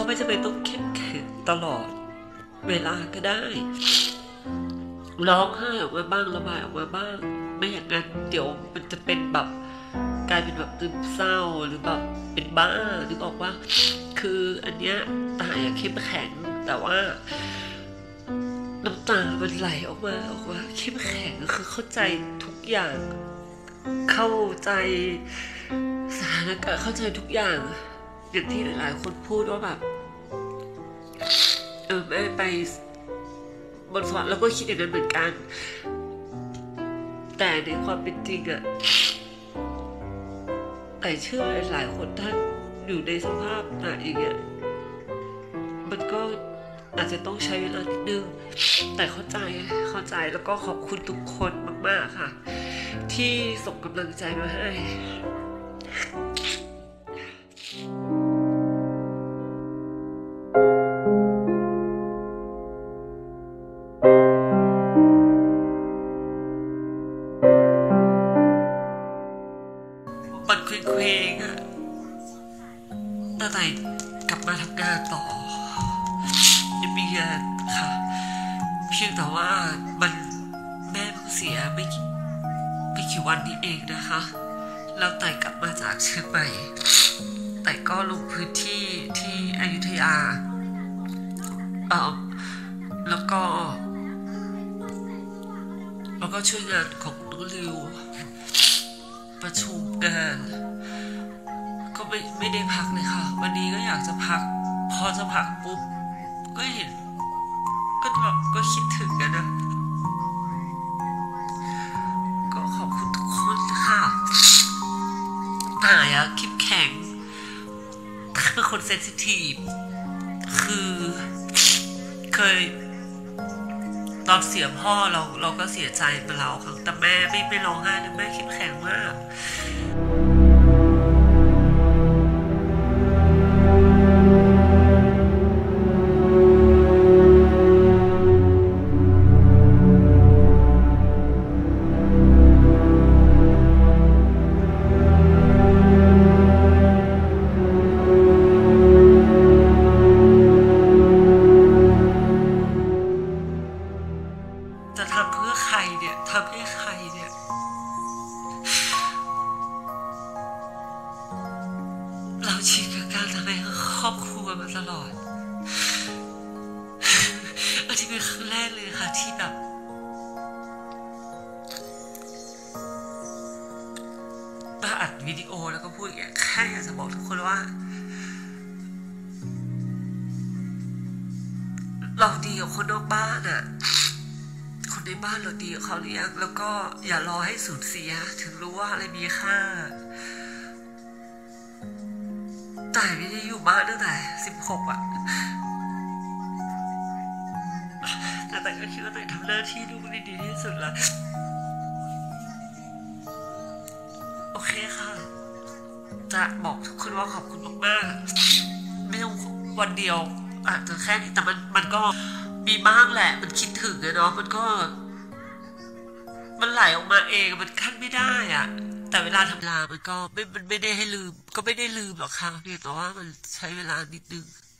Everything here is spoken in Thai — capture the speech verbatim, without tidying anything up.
เราไม่จำเป็นต้องเข้มแข็งตลอดเวลาก็ได้ร้องไห้ออกมาบ้างระบายออกมาบ้างไม่อย่างนั้นเดี๋ยวมันจะเป็นแบบกลายเป็นแบบซึมเศร้าหรือแบบเป็นบ้าหรือบอกว่าคืออันเนี้ยตายอะเข้มแข็งแต่ว่าน้ำตามันไหลออกมาออกมาเข้มแข็งคือเข้าใจทุกอย่างเข้าใจสถานการณ์เข้าใจทุกอย่างอย่างที่หลายๆคนพูดว่าแบบเออแม่ไปบนสวรรค์แล้วก็คิดอย่างนั้นเหมือนกันแต่ในความเป็นจริงอะแต่เชื่อหลายคนท่านอยู่ในสภาพไหนอย่างเงี้ยมันก็อาจจะต้องใช้เวลานิดนึงแต่เข้าใจเข้าใจแล้วก็ขอบคุณทุกคนมากๆค่ะที่ส่งกำลังใจมาให้มันเคว้งๆอะตั้งแต่กลับมาทำงานต่อยังมีงานค่ะเพียงแต่ว่ามันแม่เพิ่งเสียไม่กี่ไม่กี่วันนี้เองนะคะแล้วแต่กลับมาจากเชียงใหม่แต่ก็ลงพื้นที่ที่อยุธยาเออแล้วก็แล้วก็ช่วยงานของน้องริวประชุมงานก็ไม่ไม่ได้พักเลยค่ะวันนี้ก็อยากจะพักพอจะพักปุ๊บก็เห็นก็แบบก็คิดถึงกันนะก็ขอบคุณทุกคนค่ะตายอะคิดแข็งเป็นคนเซนซิทีฟคือเคยตอนเสียพ่อเราเราก็เสียใจมาแล้วค่ะแต่แม่ไม่ไม่ร้องไห้นะแม่เข้มแข็งมากจะทำเพื่อใครเนี่ยทำให้ใครเนี่ยเราชินกับการทำให้ครอบครัวมาตลอดอันนี้เป็นครั้งแรกเลยค่ะที่แบบมาอัดวิดีโอแล้วก็พูดอย่างเงี้ยแค่อยากจะบอกทุกคนว่าเราดีกับคนนอกบ้านอะคนในบ้านเราดีกับเขาหรือยังแล้วก็อย่ารอให้สูญเสียถึงรู้ว่าอะไรมีค่าแต่ไม่ได้อยู่บ้านตั้งแต่สิบหกอะแต่แต่ก็คิดว่าแต่ทำหน้าที่ลูกได้ดีที่สุดละโอเคค่ะจะบอกทุกคนว่าขอบคุณมากๆไม่ต้องวันเดียวอาจจะแค่นี้แต่มันมันก็มีบ้างแหละมันคิดถึงอะเนาะมันก็มันไหลออกมาเองมันขั้นไม่ได้อะแต่เวลาทำลามันก็ไม่มันไม่ได้ให้ลืมก็ไม่ได้ลืมหรอกค่ะเพียงแต่ว่ามันใช้เวลานิดนึง